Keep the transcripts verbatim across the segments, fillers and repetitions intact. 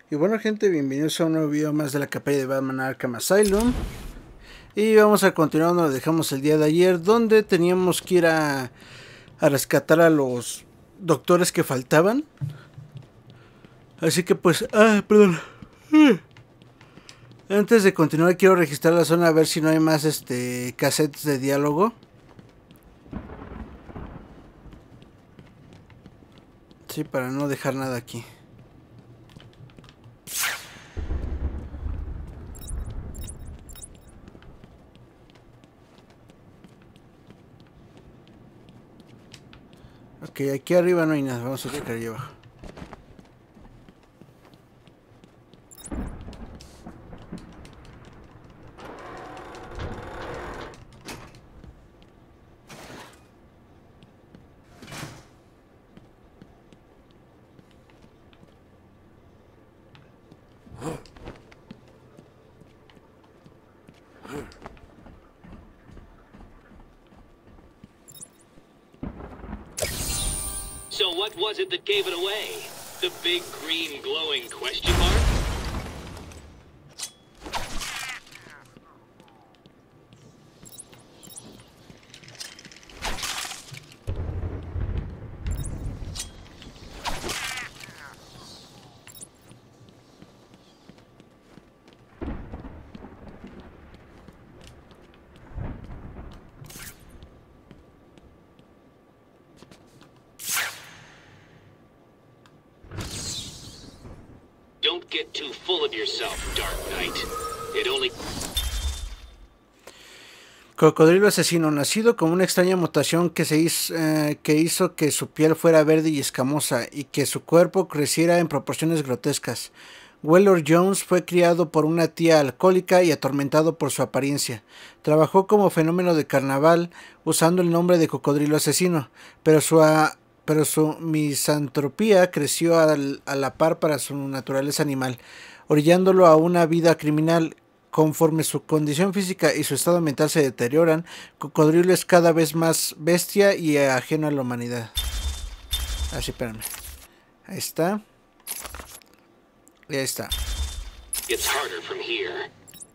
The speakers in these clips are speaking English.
Y bueno, gente, bienvenidos a un nuevo video más de la campaña de Batman Arkham Asylum. Y vamos a continuar donde dejamos el día de ayer, donde teníamos que ir a, a rescatar a los doctores que faltaban. Así que pues, ah, perdón. Antes de continuar quiero registrar la zona a ver si no hay más este cassettes de diálogo. Sí, para no dejar nada aquí. Ok, aquí arriba no hay nada, vamos a checar allá abajo. So what was it that gave it away? The big green glowing question mark? Don't get too full of yourself, Dark Knight. It only... Cocodrilo asesino, nacido como una extraña mutación que, se hizo, eh, que hizo que su piel fuera verde y escamosa y que su cuerpo creciera en proporciones grotescas. Wheeler Jones fue criado por una tía alcohólica y atormentado por su apariencia. Trabajó como fenómeno de carnaval usando el nombre de Cocodrilo asesino, pero su... Uh, pero su misantropía creció al, a la par para su naturaleza animal, orillándolo a una vida criminal. Conforme su condición física y su estado mental se deterioran, Cocodrilo es cada vez más bestia y ajeno a la humanidad. Así, espérame. Ahí está. Y ahí está. It's harder from here.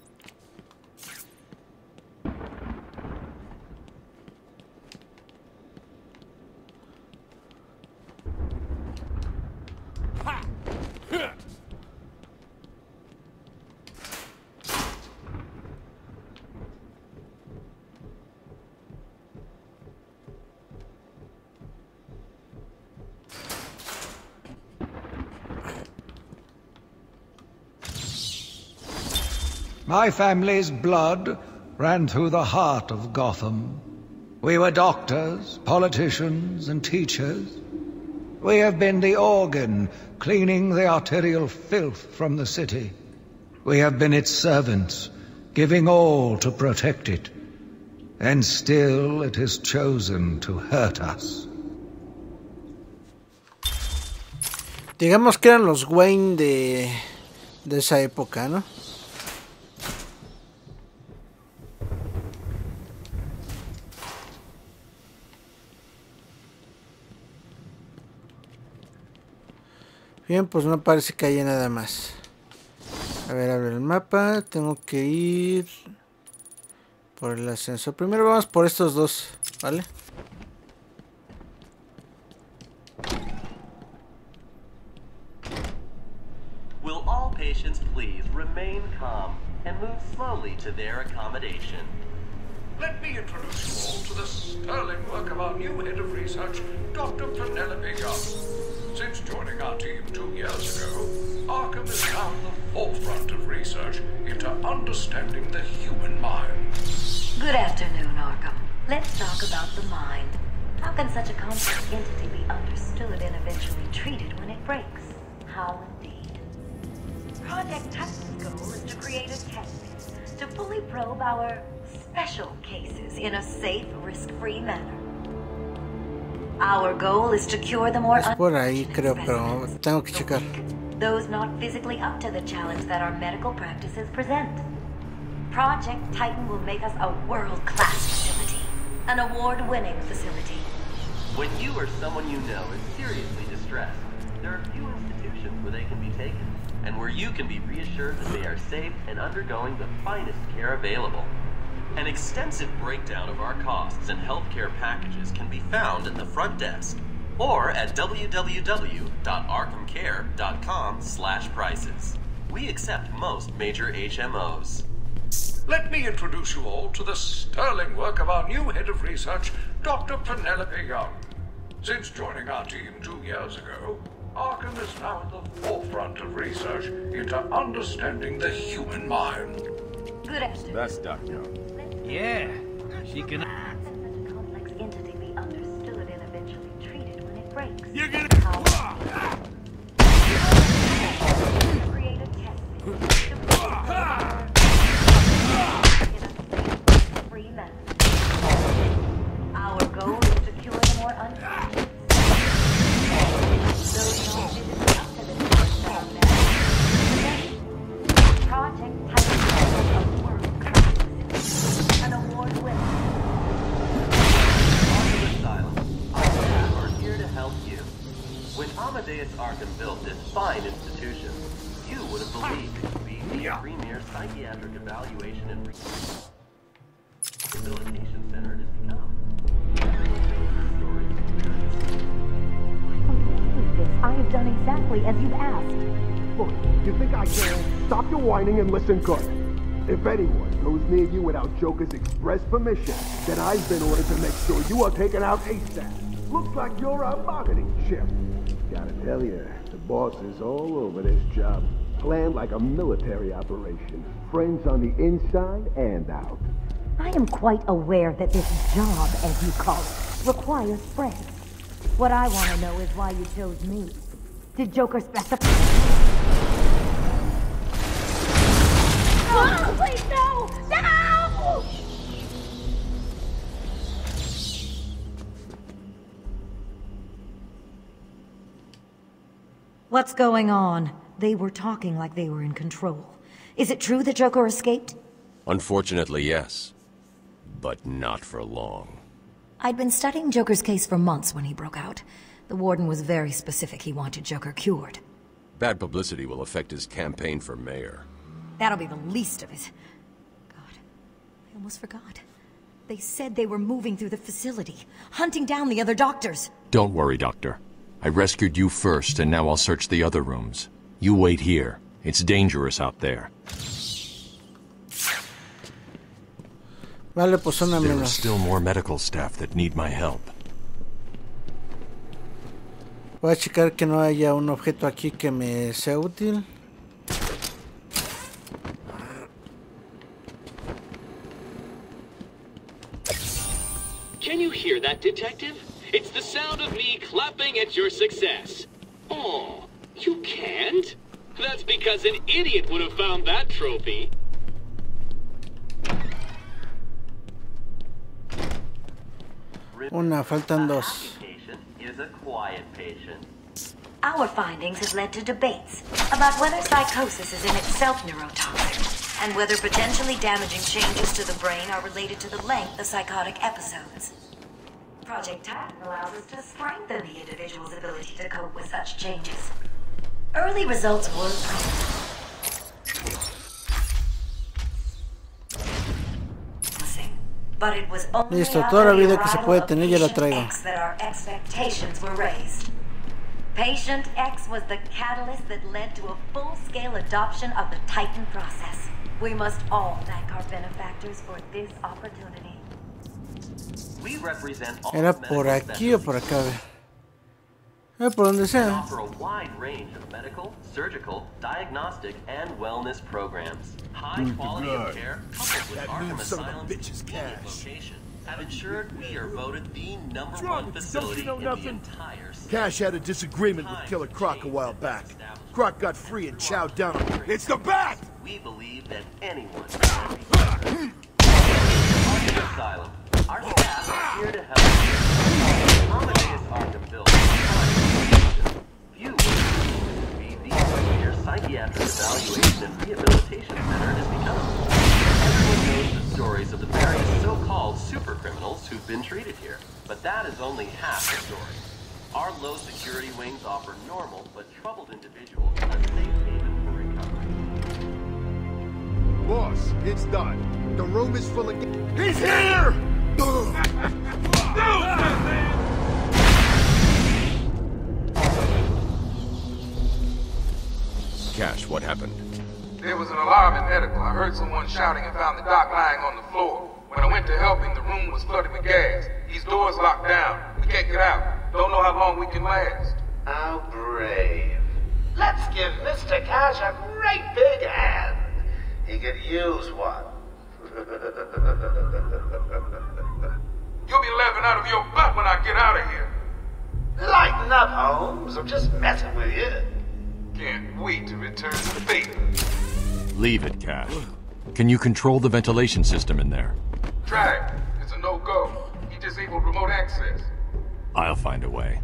My family's blood ran through the heart of Gotham. We were doctors, politicians, and teachers. We have been the organ cleaning the arterial filth from the city. We have been its servants, giving all to protect it. And still it has chosen to hurt us. Digamos que eran los Wayne de, de esa época, ¿no? Bien, pues no parece que haya nada más. A ver, abre el mapa. Tengo que ir por el ascensor. Primero vamos por estos dos, ¿vale? Will all patients please remain calm and move slowly to their accommodation? Let me introduce you all to the sterling work of our new head of research, Doctor Penelope Gunn. Since joining our team two years ago, Arkham is now the forefront of research into understanding the human mind. Good afternoon, Arkham. Let's talk about the mind. How can such a complex entity be understood and eventually treated when it breaks? How indeed. Project Titan's goal is to create a test to fully probe our special cases in a safe, risk-free manner. Our goal is to cure the more Es por ahí, creo, pero tengo que checar. Those not physically up to the challenge that our medical practices present. Project Titan will make us a world-class facility, an award-winning facility. When you or someone you know is seriously distressed, there are few institutions where they can be taken, and where you can be reassured that they are safe and undergoing the finest care available. An extensive breakdown of our costs and healthcare packages can be found at the front desk or at w w w dot arkham care dot com slash prices. We accept most major H M Os. Let me introduce you all to the sterling work of our new head of research, Doctor Penelope Young. Since joining our team two years ago, Arkham is now at the forefront of research into understanding the human mind. Good afternoon. That's Doc Young. Yeah, she can. How can such a complex entity be understood and eventually treated when it breaks? You're gonna. How create a test in a safe, free manner. Our goal is to cure the more unconscious. Those not physically up to the task that are there. Project Titan of world class. An award winner. Arkham Asylum, our staff are here to help you. When Amadeus Arkham built this fine institution, you would have believed it to be the premier psychiatric evaluation and rehabilitation center it has become. I have done exactly as you've asked. Look, you think I can? Stop your whining and listen good. If anyone goes near you without Joker's express permission, then I've been ordered to make sure you are taken out ASAP. Looks like you're a marketing chip. Gotta tell you, the boss is all over this job. Planned like a military operation. Friends on the inside and out. I am quite aware that this job, as you call it, requires friends. What I want to know is why you chose me. Did Joker specify? Oh, please, no! No! What's going on? They were talking like they were in control. Is it true that Joker escaped? Unfortunately, yes. But not for long. I'd been studying Joker's case for months when he broke out. The Warden was very specific he wanted Joker cured. Bad publicity will affect his campaign for mayor. That'll be the least of it. God, I almost forgot. They said they were moving through the facility, hunting down the other doctors. Don't worry, Doctor. I rescued you first, and now I'll search the other rooms. You wait here. It's dangerous out there. Vale, pues una There are menos. still more medical staff that need my help. Voy a checar que no haya un objeto aquí que me sea útil. Can you hear that, Detective? It's the sound of me clapping at your success. Oh, you can't? That's because an idiot would have found that trophy. Una, faltan dos. Is a quiet patient. Our findings have led to debates about whether psychosis is in itself neurotoxic, and whether potentially damaging changes to the brain are related to the length of psychotic episodes. Project Titan allows us to strengthen the individual's ability to cope with such changes. Early results were promising, but it was only Listo, after toda la the vida que se arrival puede of tener ya la Patient traigo. X that our expectations were raised. Patient X was the catalyst that led to a full-scale adoption of the Titan process. We must all thank our benefactors for this opportunity. We represent all ¿Era por aquí o por acá? A ver. Eh, por donde We sea. offer a wide range of medical, surgical, diagnostic, and wellness programs. High quality of care, coupled with Arkham Asylum's convenient location, have ensured we are voted the number one facility in the entire state. Cash had a disagreement with Killer Croc a while back. Croc got free and chowed down on him. It's the Bat! We believe that anyone can be Arkham Asylum. Our staff are here to help. Amadeus Arkham built few would be the premier psychiatric evaluation and rehabilitation center it has become. Everyone knows the stories of the various so-called super criminals who've been treated here, but that is only half the story. Our low security wings offer normal but troubled individuals a safe Boss, it's done. The room is full of... He's here! Cash, what happened? There was an alarm in medical. I heard someone shouting and found the doc lying on the floor. When I went to help him, the room was flooded with gas. These doors locked down. We can't get out. Don't know how long we can last. How brave. Let's give Mister Cash a great big hand. He could use one. You'll be laughing out of your butt when I get out of here. Lighten up, Holmes. I'm just messing with you. Can't wait to return the favor. Leave it, Cash. Can you control the ventilation system in there? Try it. It's a no-go. He disabled remote access. I'll find a way.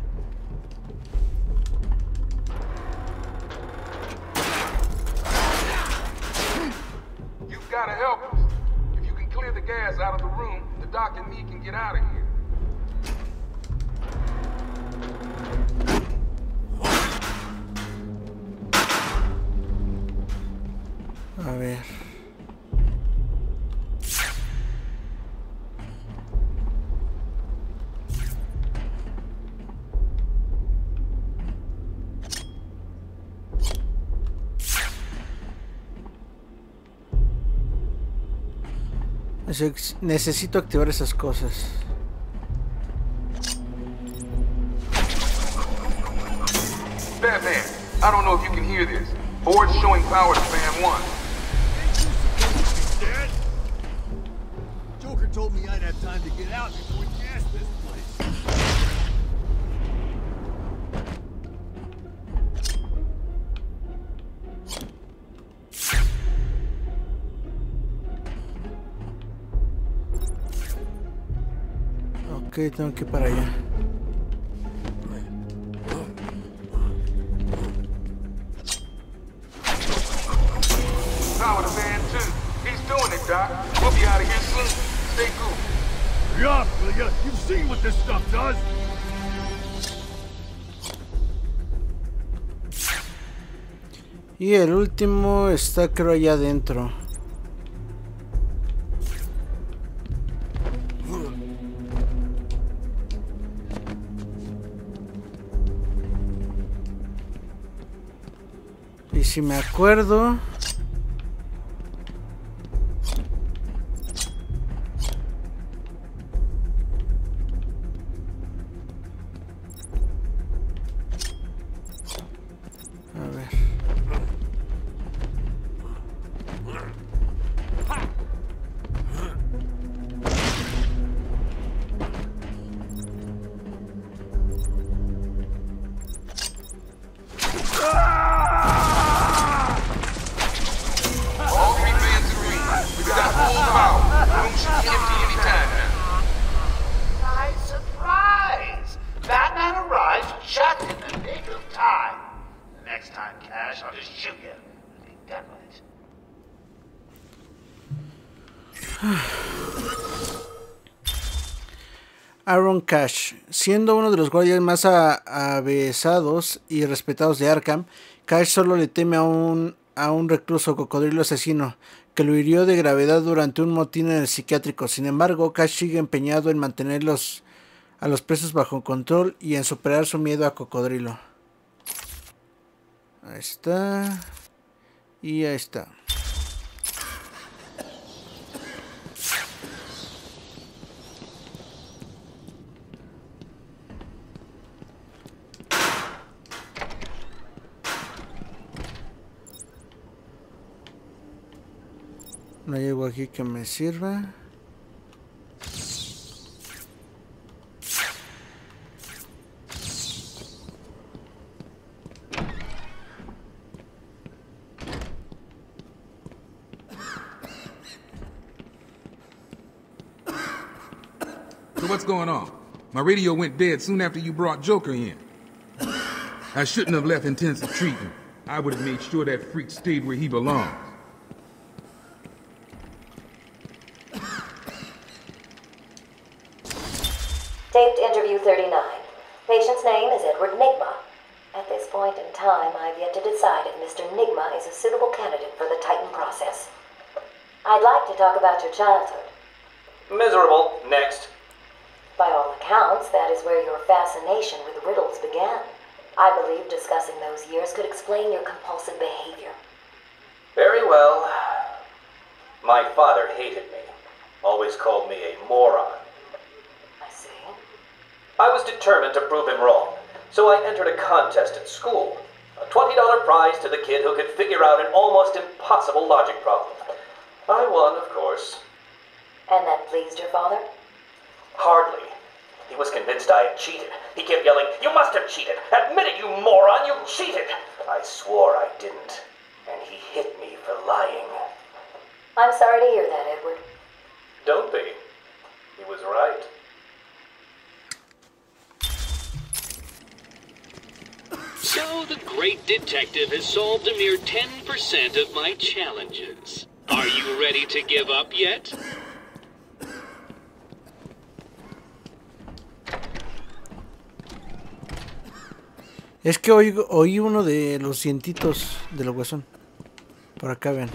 You've got to help us. If you can clear the gas out of the room, the doc and me can get out of here. A ver. Necesito activar esas cosas. Batman, I don't know if you can hear this. Board's showing power to fan one. Dad? Joker told me I'd have time to get out before we gas this place. Ok, tengo que ir para allá. Power to fan two. He's doing it, Doc. We'll be out of here soon. Stay cool. Hurry up, will ya? You've seen what this stuff does. Y el último está creo allá adentro. Y si me acuerdo... A ver... Aaron Cash, siendo uno de los guardias más avesados y respetados de Arkham, Cash solo le teme a un, a un recluso cocodrilo asesino que lo hirió de gravedad durante un motín en el psiquiátrico. Sin embargo, Cash sigue empeñado en mantener los, a los presos bajo control y en superar su miedo a cocodrilo. Ahí está. Y ahí está. No hay algo aquí que me sirva. So what's going on? My radio went dead soon after you brought Joker in. I shouldn't have left intensive treatment. I would have made sure that freak stayed where he belongs. Taped interview thirty-nine. Patient's name is Edward Nygma. At this point in time, I've yet to decide if Mister Nygma is a suitable candidate for the Titan process. I'd like to talk about your childhood. Miserable. Next. By all accounts, that is where your fascination with riddles began. I believe discussing those years could explain your compulsive behavior. Very well. My father hated me. Always called me a moron. I see. I was determined to prove him wrong, so I entered a contest at school. A twenty dollar prize to the kid who could figure out an almost impossible logic problem. I won, of course. And that pleased your father? Hardly. He was convinced I had cheated. He kept yelling, "You must have cheated! Admit it, you moron! You cheated!" I swore I didn't, and he hit me for lying. I'm sorry to hear that, Edward. Don't be. He was right. So the great detective has solved a mere ten percent of my challenges. Are you ready to give up yet? Es que oí, oí uno de los cientitos del huesón. Por acá, vean.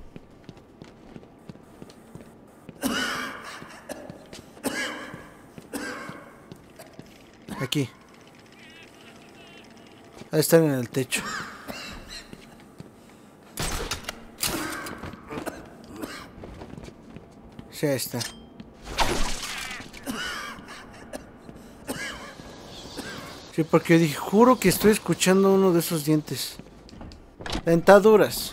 Aquí. Ha de estar en el techo. Sí, ahí está. Sí, porque dije, juro que estoy escuchando uno de esos dientes. Dentaduras.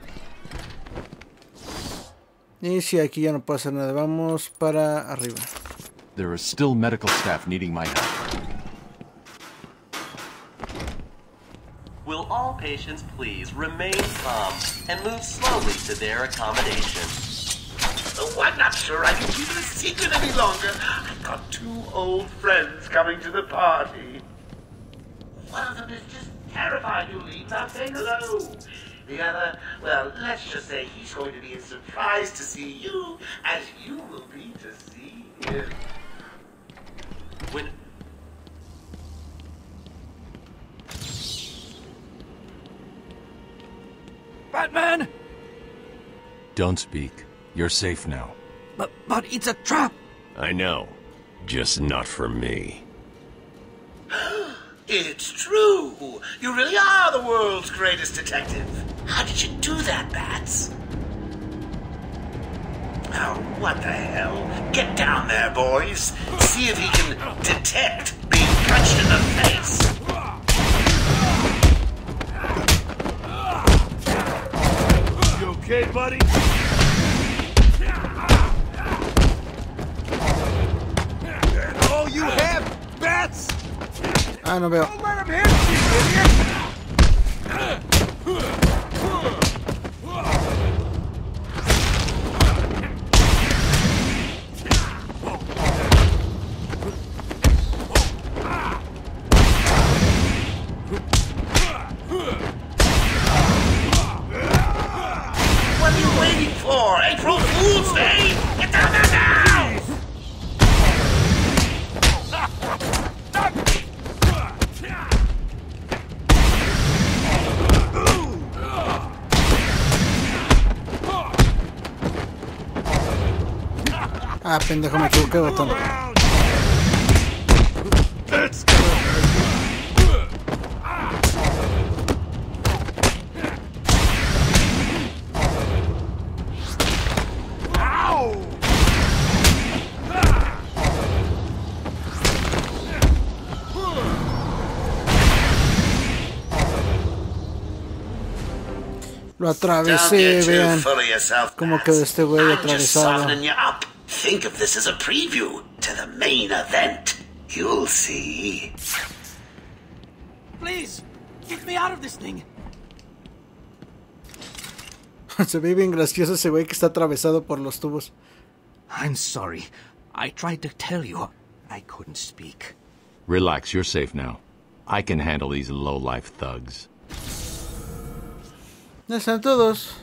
Y sí, aquí ya no puedo hacer nada. Vamos para arriba. There is still medical staff needing my help. Will all patients please remain calm and move slowly to their accommodation? Oh, I'm not sure I can keep it a secret any longer. I've got two old friends coming to the party. One of them is just terrified you'll leave without saying hello. The other, well, let's just say he's going to be as surprised to see you as you will be to see him. When... Batman! Don't speak. You're safe now. But, but it's a trap! I know. Just not for me. It's true! You really are the world's greatest detective. How did you do that, Bats? Oh, what the hell? Get down there, boys. See if he can detect being punched in the face. You okay, buddy? And all you have, Bats? Ah, no veo. Don't let him hit you, idiot! What are you waiting for? April Fool's Day? Get down there now! Ah, pendejo, me equivoqué, botón. Lo atravesé, vean. Como quedó este güey atravesado. Think of this as a preview to the main event. You'll see. Please, get me out of this thing. Se ve bien gracioso ese güey que está atravesado por los tubos. I'm sorry. I tried to tell you. I couldn't speak. Relax, you're safe now. I can handle these low-life thugs. Ya están todos.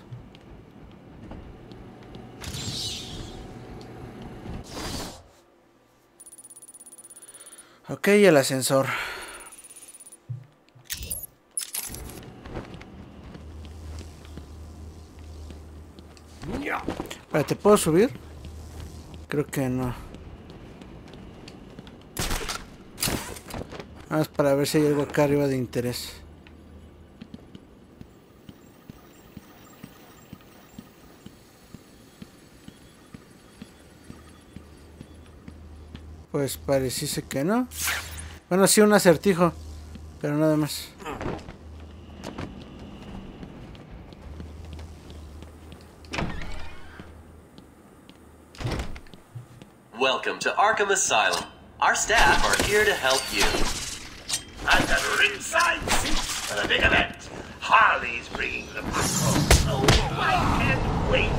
Ok, el ascensor. Espérate, ¿puedo subir? Creo que no. Vamos para ver si hay algo acá arriba de interés. Pues pareciese que no. Bueno, sí, un acertijo, pero nada más. Welcome to Arkham Asylum. Our staff are here to help you. I've got a ringside seat for the big event. Harley's bringing the popcorn. Oh, I can't wait.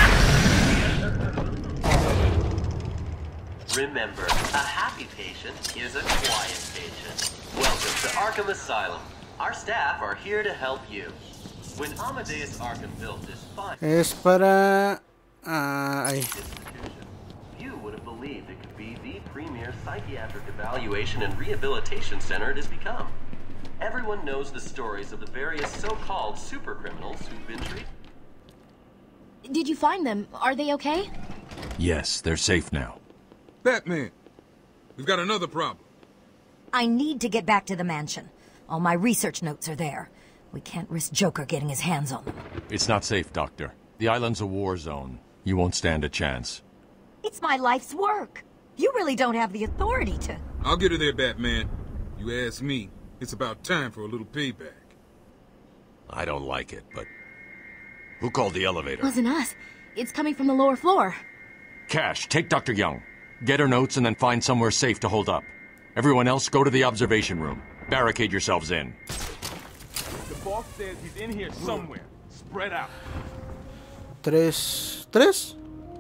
Remember, a happy patient is a quiet patient. Welcome to Arkham Asylum. Our staff are here to help you. When Amadeus Arkham built this fine Es para... Uh, ahí. you would have believed it could be the premier psychiatric evaluation and rehabilitation center it has become. Everyone knows the stories of the various so-called super criminals who've been treated. Did you find them? Are they okay? Yes, they're safe now. Batman, we've got another problem. I need to get back to the mansion. All my research notes are there. We can't risk Joker getting his hands on them. It's not safe, Doctor. The island's a war zone. You won't stand a chance. It's my life's work. You really don't have the authority to... I'll get her there, Batman. You ask me, it's about time for a little payback. I don't like it, but... Who called the elevator? Wasn't us. It's coming from the lower floor. Cash, take Doctor Young. Get her notes and then find somewhere safe to hold up. Everyone else, go to the observation room. Barricade yourselves in. The boss says he's in here somewhere. Spread out. Tres... ¿Tres?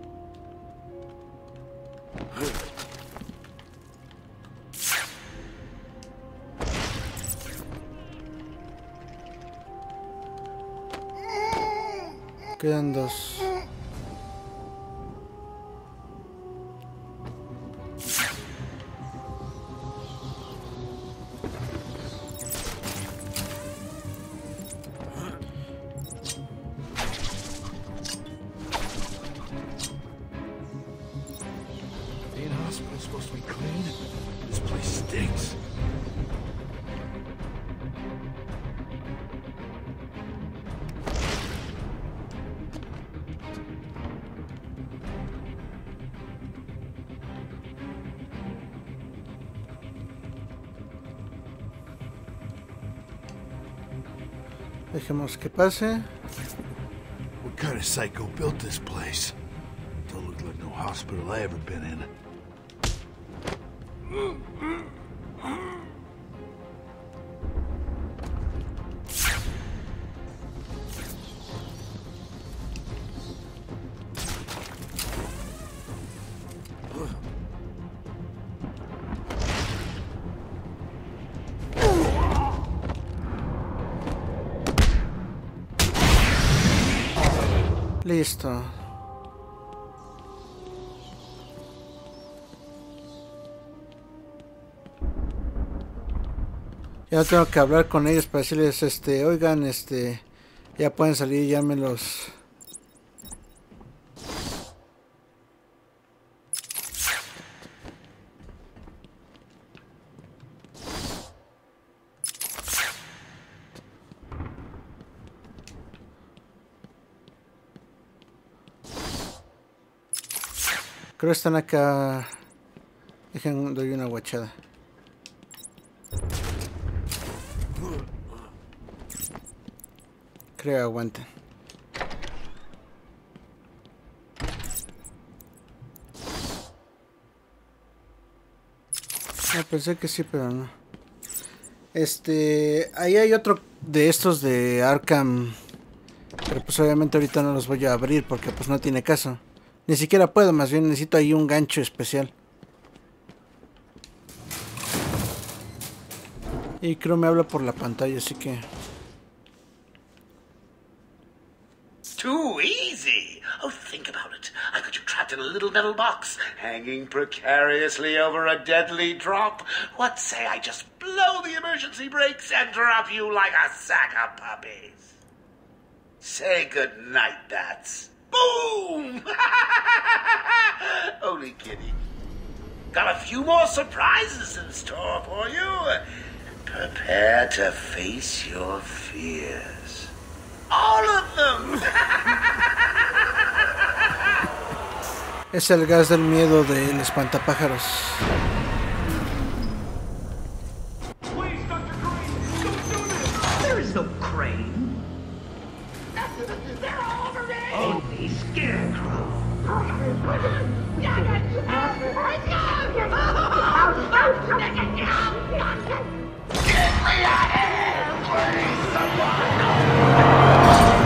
Quedan dos. Ain't hospital supposed to be clean? This place stinks. Dejemos que pase. What kind of psycho built this place? Don't look like no hospital I ever been in. Listo. Ya tengo que hablar con ellos para decirles, este, oigan, este, ya pueden salir, llámenlos. Creo que están acá. Dejen, doy una guachada. Creo aguanten. Ah, pensé que sí, pero no. Este, ahí hay otro de estos de Arkham, pero pues obviamente ahorita no los voy a abrir porque pues no tiene caso. Ni siquiera puedo, más bien necesito ahí un gancho especial. Y creo me habla por la pantalla, así que... Too easy. Oh, think about it. I got you trapped in a little metal box, hanging precariously over a deadly drop. What say I just blow the emergency brakes and drop you like a sack of puppies? Say good night, Bats. Boom! Only kidding. Got a few more surprises in store for you. Prepare to face your fears. All of them! Es el gas del miedo del espantapájaros. Please, Doctor Crane, don't do this! There is no Crane. They're all over me! Only Scarecrow. Get me out of here, please, someone!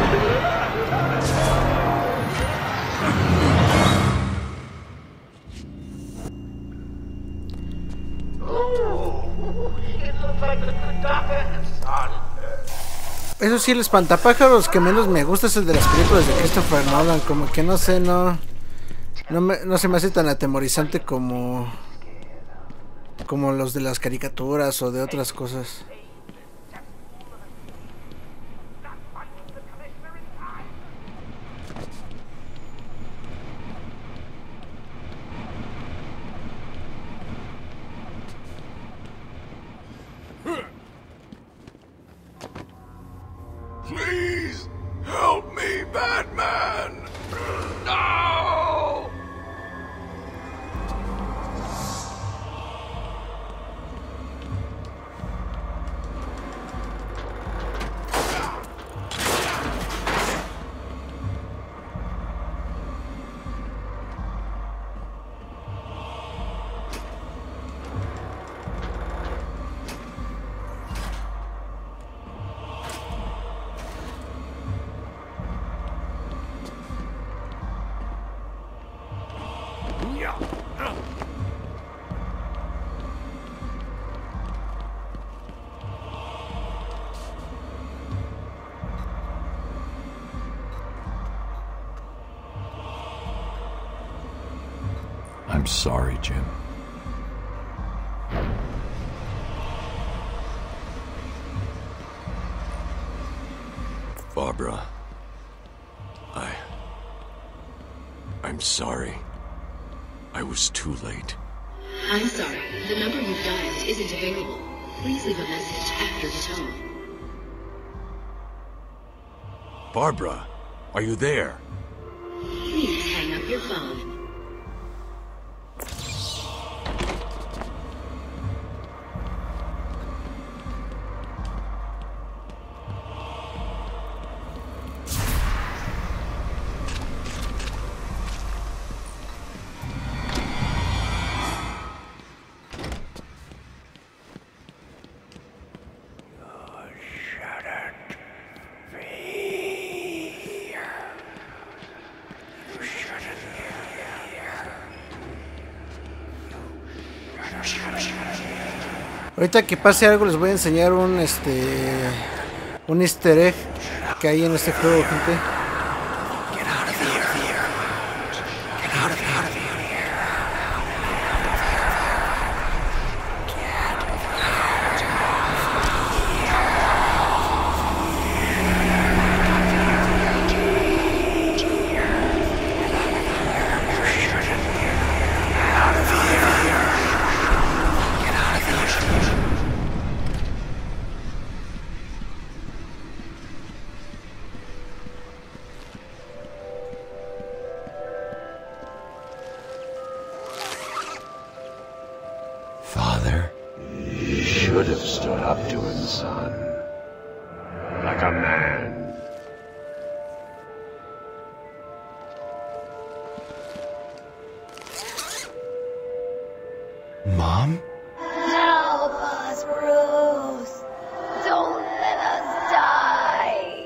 Eso sí, el espantapájaros que menos me gusta es el de las películas de Christopher Nolan. Como que no sé, no no, me, no se me hace tan atemorizante como como los de las caricaturas o de otras cosas. Please, help me, Batman! No! I'm sorry, Jim. Barbara, I... I'm sorry. I was too late. I'm sorry. The number you've dialed isn't available. Please leave a message after the tone. Barbara, are you there? Please hang up your phone. Ahorita que pase algo les voy a enseñar un este un easter egg que hay en este juego, gente. Father, you should have stood up to him, son. Like a man. Mom? Help us, Bruce! Don't let us die!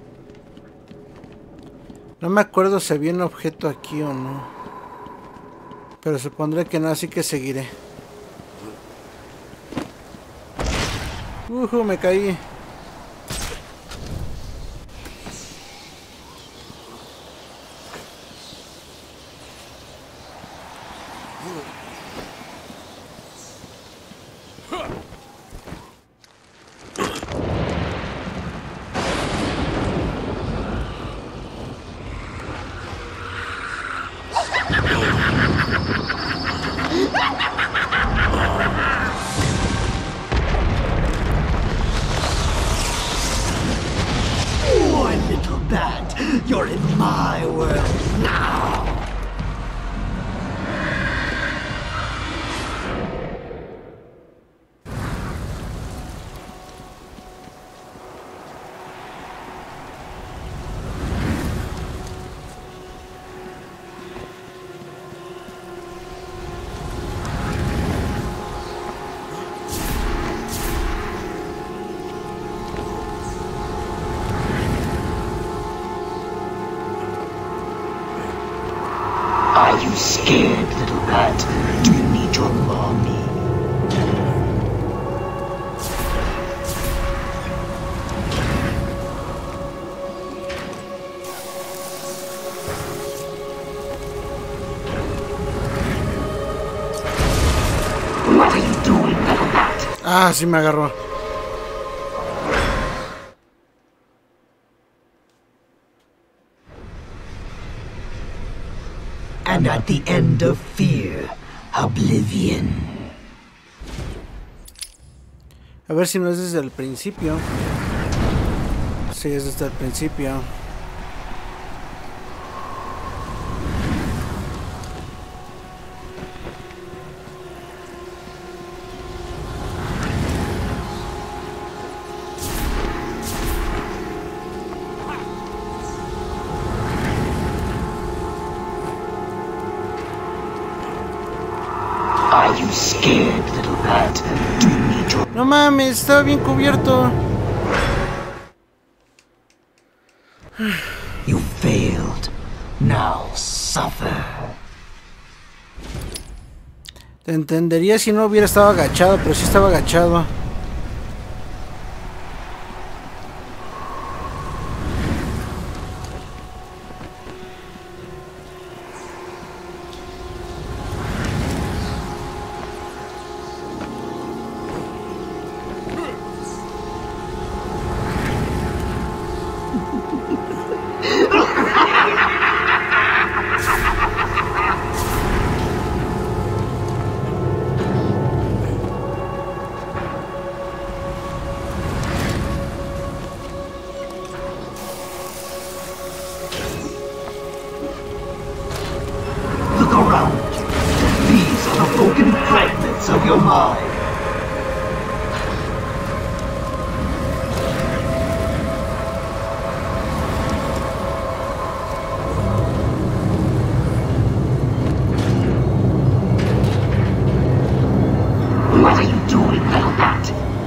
No me acuerdo si había un objeto aquí o no. Pero supondré que no, así que seguiré. Ujú, me caí. One little bat, you're in my world now. Are you scared, little bat? Do you need your mommy? What are you doing, little bat? Ah, sí me agarró. And at the end of fear, oblivion. A ver si no es desde el principio. Sí, es desde el principio. Are you scared, little bat? Do you need your... No mames, estaba bien cubierto. You failed. Now suffer. Te entendería si no hubiera estado agachado, pero sí estaba agachado. Look around you. These are the broken fragments of your mind. What are you doing, little bat?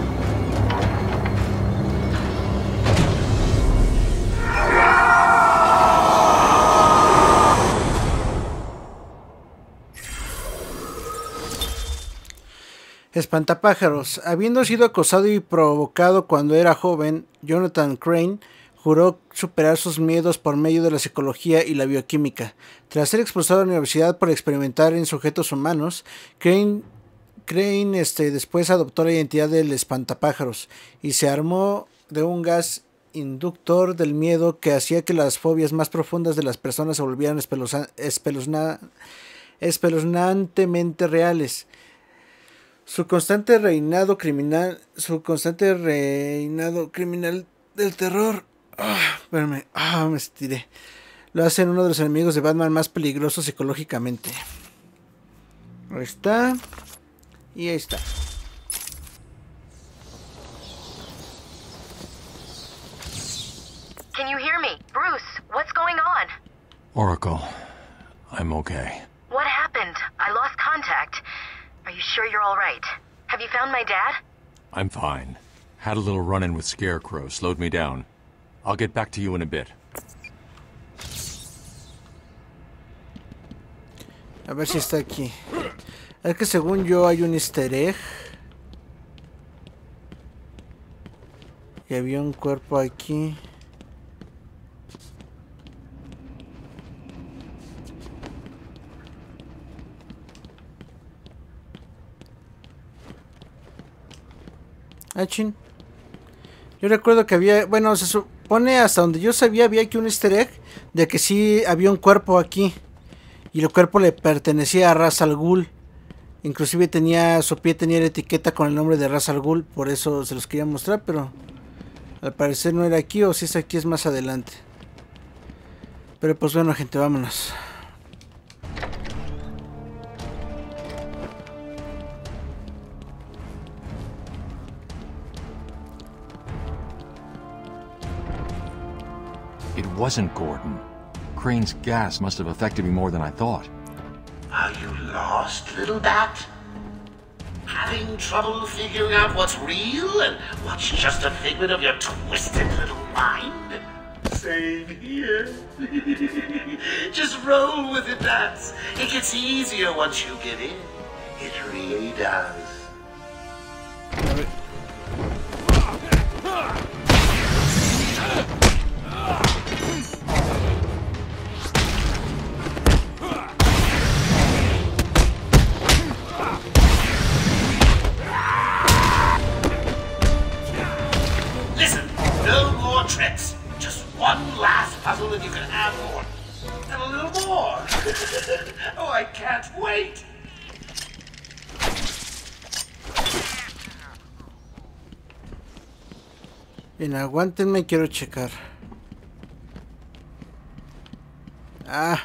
Espantapájaros. Habiendo sido acosado y provocado cuando era joven, Jonathan Crane juró superar sus miedos por medio de la psicología y la bioquímica. Tras ser expulsado de la universidad por experimentar en sujetos humanos, Crane, Crane este, después adoptó la identidad del espantapájaros y se armó de un gas inductor del miedo que hacía que las fobias más profundas de las personas se volvieran espeluzna, espeluzna, espeluznantemente reales. Su constante reinado criminal, su constante reinado criminal del terror, ah, espérame, ah, me estiré, lo hacen uno de los enemigos de Batman más peligrosos psicológicamente. Ahí está, y ahí está. Can you hear me? Bruce, what's going on? Oracle, I'm okay. What happened? I lost contact. Are you sure you're all right? Have you found my dad? I'm fine. Had a little run-in with Scarecrow, slowed me down. I'll get back to you in a bit. A ver si está aquí. Es que según yo hay un easter egg. Y había un cuerpo aquí. Ah, chin. Yo recuerdo que había, bueno, se supone hasta donde yo sabía había aquí un easter egg de que sí había un cuerpo aquí. Y el cuerpo le pertenecía a Ra's al Ghul. Inclusive tenía, su pie tenía la etiqueta con el nombre de Ra's al Ghul. Por eso se los quería mostrar, pero al parecer no era aquí, o si es aquí es más adelante. Pero pues bueno, gente, vámonos. It wasn't Gordon. Crane's gas must have affected me more than I thought. Are you lost, little bat? Having trouble figuring out what's real and what's just a figment of your twisted little mind? Same here. Just roll with it, bats. It gets easier once you get in. It really does. Listen, no more tricks. Just one last puzzle and you can add more. And a little more. Oh, I can't wait. Bien, aguántenme, quiero checar. Ah.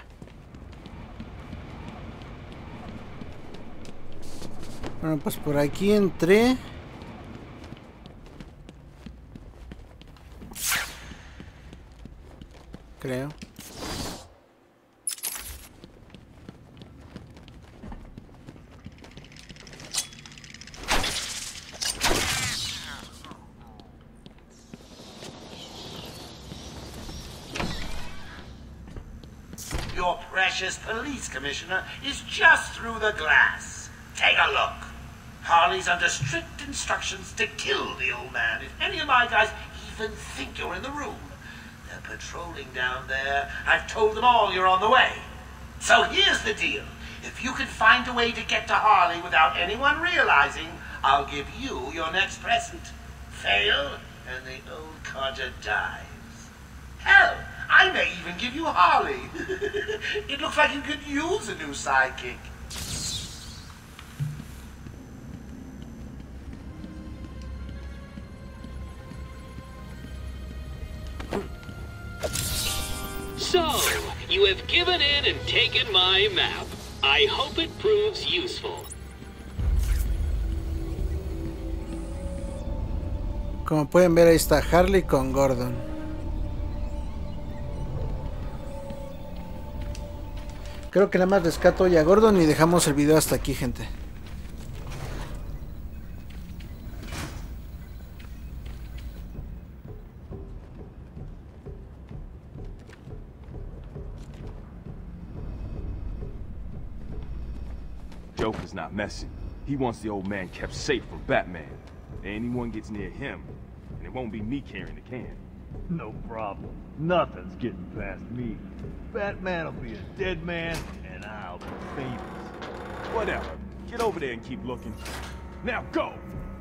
Bueno, pues por aquí entré. Creo. Your precious police commissioner is just through the glass. Take a look. Harley's under strict instructions to kill the old man if any of my guys even think you're in the room. They're patrolling down there. I've told them all you're on the way. So here's the deal. If you can find a way to get to Harley without anyone realizing, I'll give you your next present. Fail, and the old codger dies. Hell, I may even give you Harley. It looks like you could use a new sidekick. So, you have given in and taken my map. I hope it proves useful. Como pueden ver, ahí está Harley con Gordon. Creo que nada más rescato hoy a Gordon y dejamos el video hasta aquí, gente. Joker's not messing. He wants the old man kept safe from Batman. Anyone gets near him, and it won't be me carrying the can. No problem. Nothing's getting past me. Batman'll be a dead man, and I'll be famous. Whatever. Get over there and keep looking. Now go!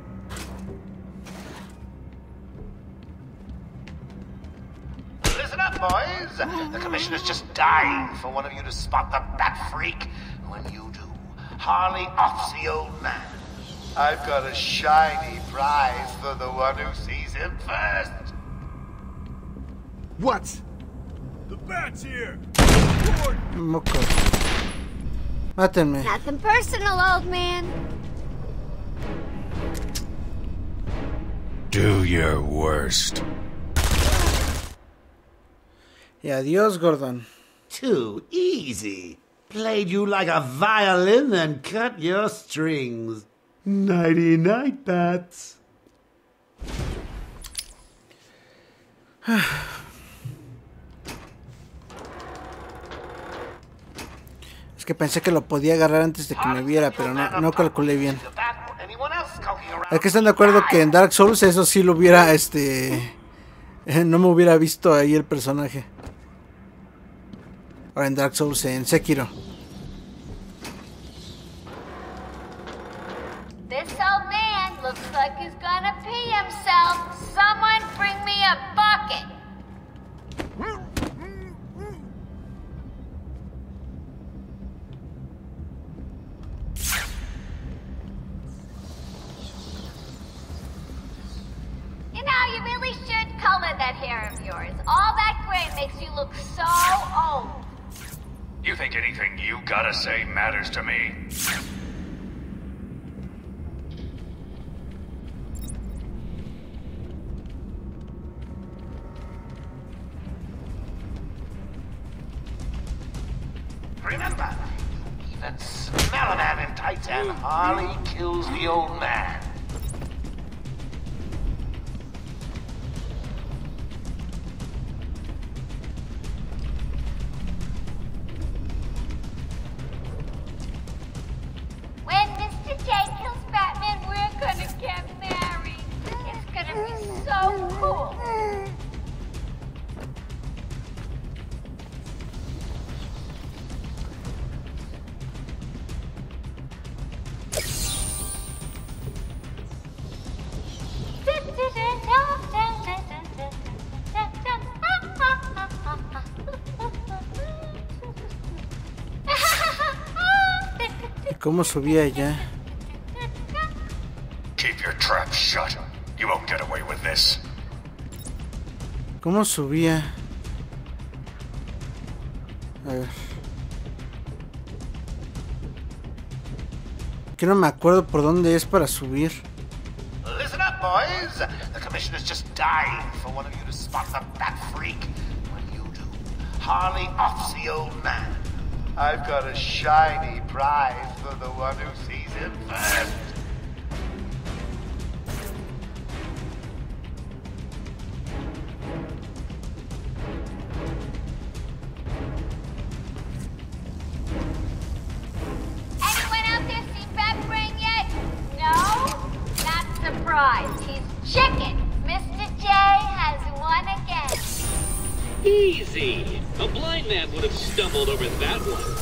Listen up, boys. The commissioner's just dying for one of you to spot the Bat Freak. When you do, Harley offs the old man. I've got a shiny prize for the one who sees him first. What? The Bat's here! Moco. Mátenme. Nothing personal, old man. Do your worst. Y adiós, Gordon. Too easy. Played you like a violin and cut your strings. Nighty-night, bats. Es que pensé que lo podía agarrar antes de que me viera, pero no, no calculé bien. Es que están de acuerdo que en Dark Souls eso sí lo hubiera, este... no me hubiera visto ahí el personaje. Ahora en Dark Souls, en Sekiro. This old man looks like he's gonna pee himself. Someone bring me a bucket. You know, you really should color that hair of yours. All that gray makes you look so old. You think anything you gotta say matters to me? Remember, even smell a man in tights and Harley kills the old man. When Mister J kills Batman, we're gonna get married. It's gonna be so cool. ¿Cómo subía allá? Keep your trap shut. You won't get away with this. ¿Cómo subía? A ver. Que no me acuerdo por dónde es para subir. Listen up, boys. The commissioner's just dying for one of you to spot the bat freak. When you do, Harley offs the old man. I've got a shiny prize for the one who sees him first. Anyone out there seen Batbrain yet? No? Not surprised. He's chicken. Mister J has won again. Easy. A blind man would have stumbled over that one.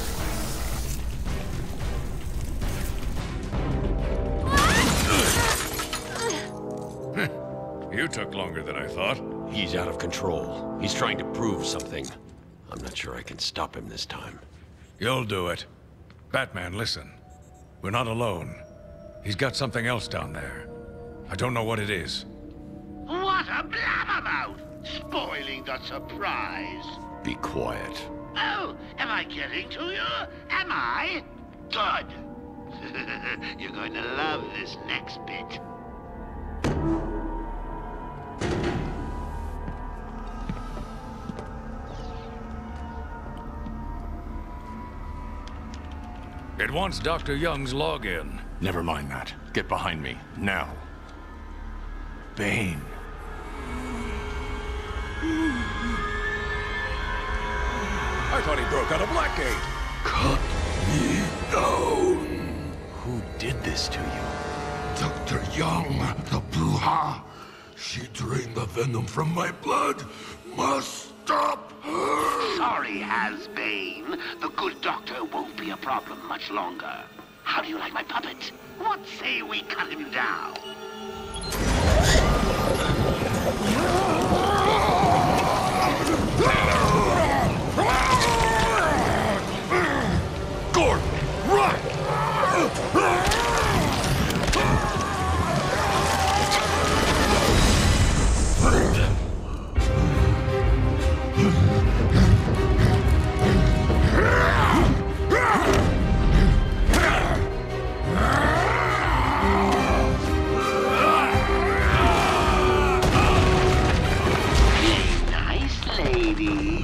You took longer than I thought. He's out of control. He's trying to prove something. I'm not sure I can stop him this time. You'll do it. Batman, listen. We're not alone. He's got something else down there. I don't know what it is. What a blabbermouth! Spoiling the surprise. Be quiet. Oh, am I getting to you? Am I? Good. You're going to love this next bit. It wants Doctor Young's login. Never mind that. Get behind me, now. Bane. I thought he broke out of Blackgate. Cut me down. Who did this to you? Doctor Young, the Bruja. She drained the venom from my blood. Must stop her. Sorry, Has-Bane. The good doctor won't be a problem much longer. How do you like my puppet? What say we cut him down? Gordon, run! Nice lady.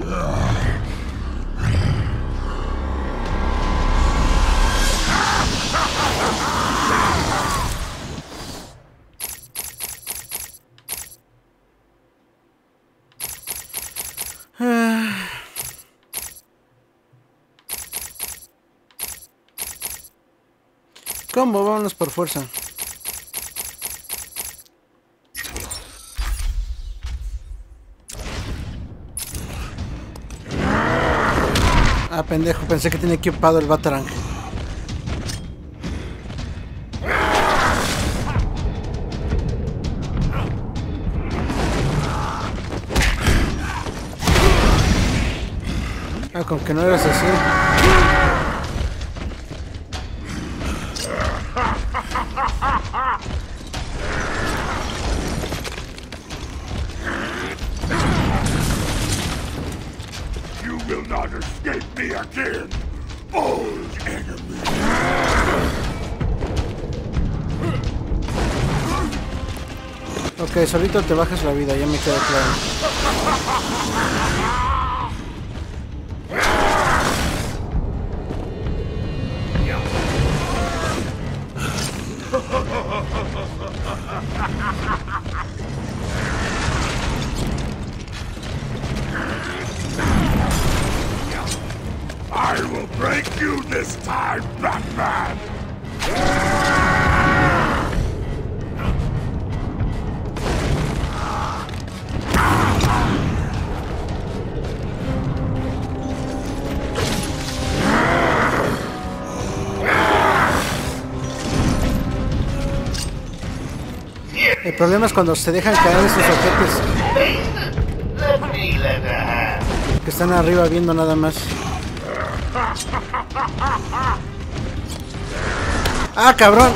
¿Cómo? Vámonos por fuerza. Ah, pendejo, pensé que tenía equipado el Batarang. Ah, con que no eras así. You will not escape me again, old enemy. Ok, solito te bajas la vida, ya me queda claro. I will break you this time, Batman! El problema es cuando se dejan caer esos objetos que están arriba viendo nada más. ¡Ah, cabrón!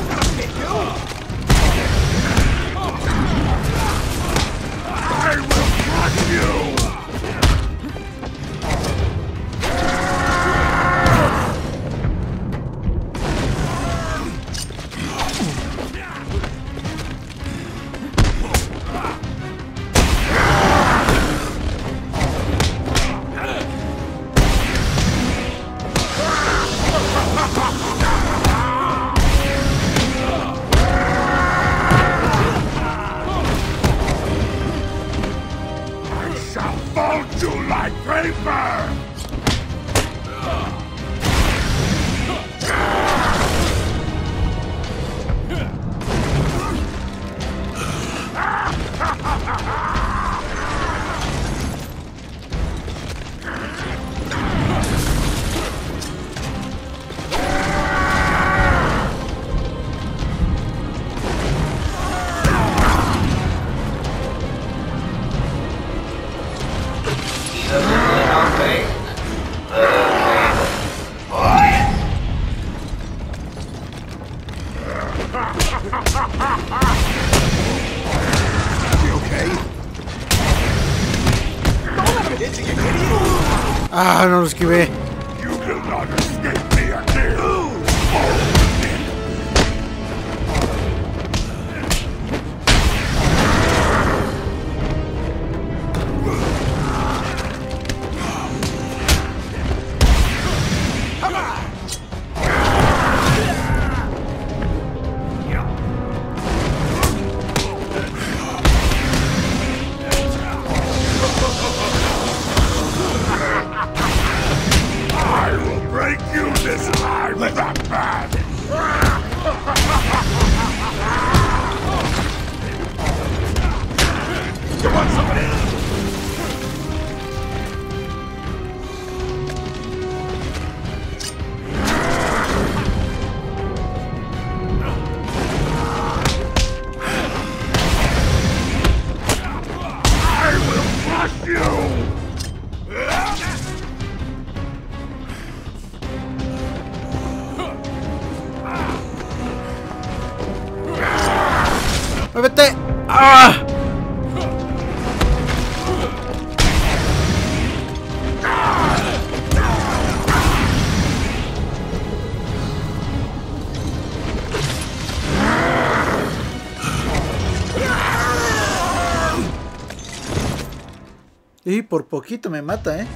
Fold you like paper! Ah, no lo esquivé. You will not escape me again. I will break you this time, Batman! You want somebody? I will crush you! ¡Muévete! ¡Ah! Y por poquito me mata, ¿eh?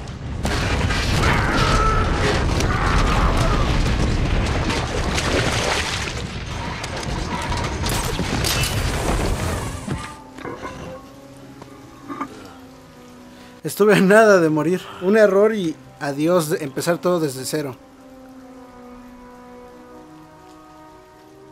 Estuve a nada de morir. Un error y adiós, de empezar todo desde cero.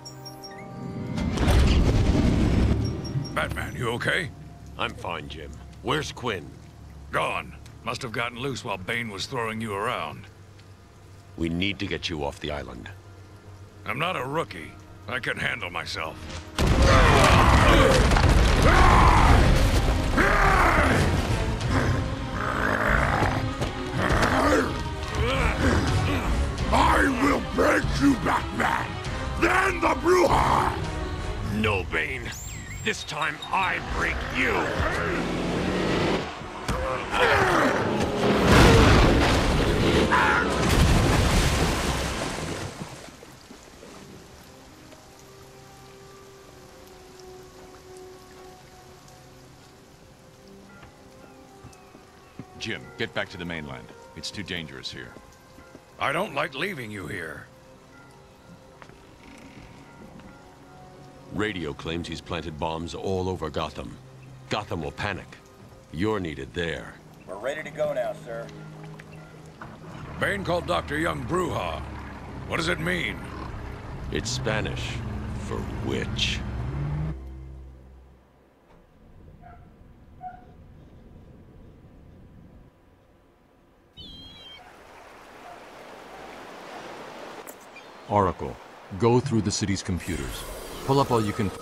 okay? I'm fine, Jim. Where's Quinn? Gone. Must have gotten loose while Bane was throwing you around. We need to get you off the island. I'm not a rookie. I can handle myself. I will break you, Batman! Then the Bruja! No, Bane. This time I break you! Jim, get back to the mainland. It's too dangerous here. I don't like leaving you here. Radio claims he's planted bombs all over Gotham. Gotham will panic. You're needed there. We're ready to go now, sir. Bane called Doctor Young Bruja. What does it mean? It's Spanish for witch. Oracle, go through the city's computers. Pull up all you can.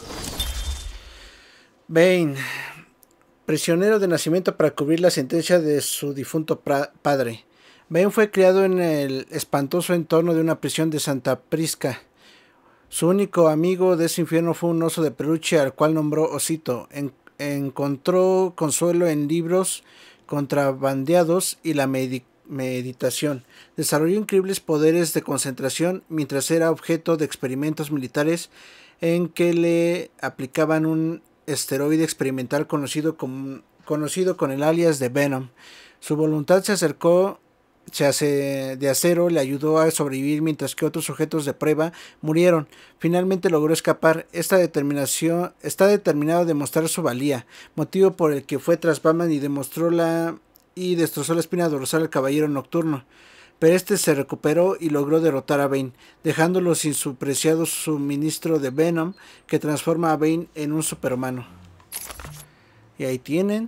Bane, prisionero de nacimiento para cubrir la sentencia de su difunto padre. Bane fue criado en el espantoso entorno de una prisión de Santa Prisca. Su único amigo de ese infierno fue un oso de peluche al cual nombró Osito. En encontró consuelo en libros contrabandeados y la medicina. Meditación. Desarrolló increíbles poderes de concentración mientras era objeto de experimentos militares en que le aplicaban un esteroide experimental conocido, con, conocido con el alias de Venom. Su voluntad se acercó se hace de acero le ayudó a sobrevivir mientras que otros sujetos de prueba murieron. Finalmente logró escapar. Esta determinación está determinado a demostrar su valía, motivo por el que fue tras Batman y demostró la y destrozó la espina dorsal al Caballero Nocturno, pero este se recuperó y logró derrotar a Bane, dejándolo sin su preciado suministro de Venom que transforma a Bane en un superhumano. Y ahí tienen.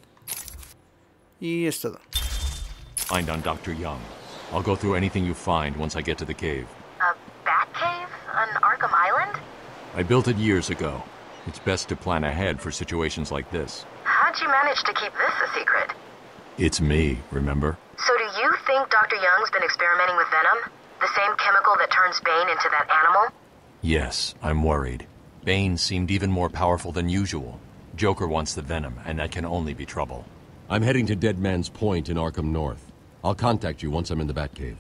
Y es todo. Find on Doctor Young. I'll go through anything you find once I get to the cave. A bat cave on Arkham Island? I built it years ago. It's best to plan ahead for situations like this. How'd you manage to keep this a secret? It's me, remember? So do you think Doctor Young's been experimenting with Venom? The same chemical that turns Bane into that animal? Yes, I'm worried. Bane seemed even more powerful than usual. Joker wants the Venom, and that can only be trouble. I'm heading to Dead Man's Point in Arkham North. I'll contact you once I'm in the Batcave.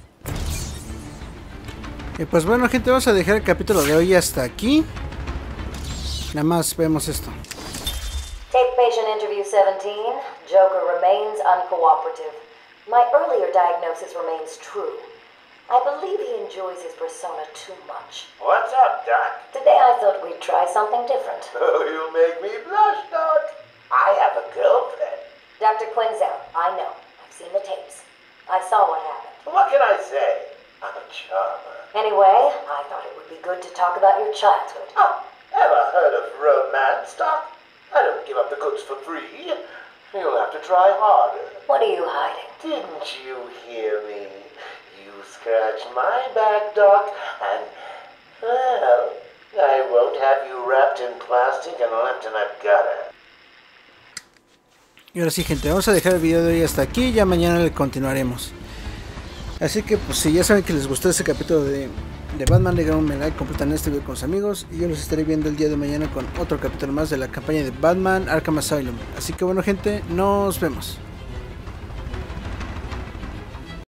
Y pues bueno, gente, vamos a dejar el capítulo de hoy hasta aquí. Nada más vemos esto. Tape patient interview seventeen. Joker remains uncooperative. My earlier diagnosis remains true. I believe he enjoys his persona too much. What's up, Doc? Today I thought we'd try something different. Oh, you make me blush, Doc. I have a girlfriend. Doctor Quinn's out. I know. I've seen the tapes. I saw what happened. What can I say? I'm a charmer. Anyway, I thought it would be good to talk about your childhood. Oh, ever heard of romance, Doc? I don't give up the goods for free. You'll have to try harder. What are you hiding? Didn't you hear me? You scratch my back, Doc, and, well, I won't have you wrapped in plastic and left in a gutter. Y ahora sí, gente, vamos a dejar el video de hoy hasta aquí. Ya mañana le continuaremos. Así que, pues, si ya saben que les gustó este capítulo de, de Batman, déjenme un like, compartan este video con sus amigos. Y yo los estaré viendo el día de mañana con otro capítulo más de la campaña de Batman Arkham Asylum. Así que, bueno, gente, nos vemos.